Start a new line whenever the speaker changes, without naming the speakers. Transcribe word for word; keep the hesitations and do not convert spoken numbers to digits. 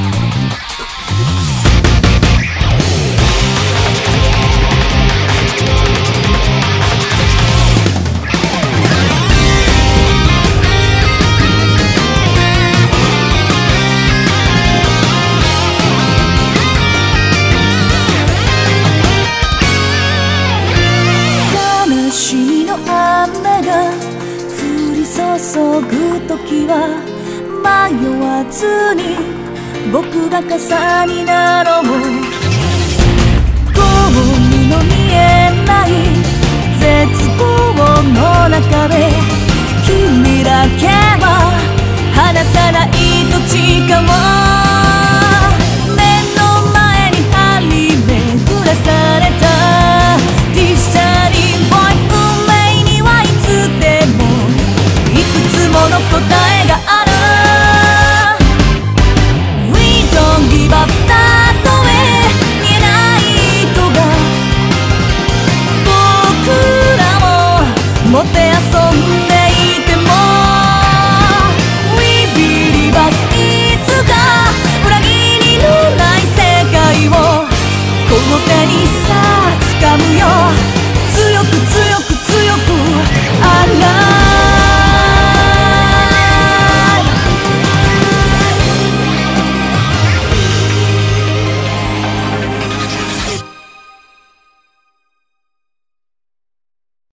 注ぐ時は迷わずに僕が傘になろう。ゴールの見えない絶望の中で君だけは離さないと誓おう。目の前に張り巡らされたディスタリーボーイ、運命にはいつでもいくつもの答えがある。 We don't give up たとえ見えない糸が僕らを持って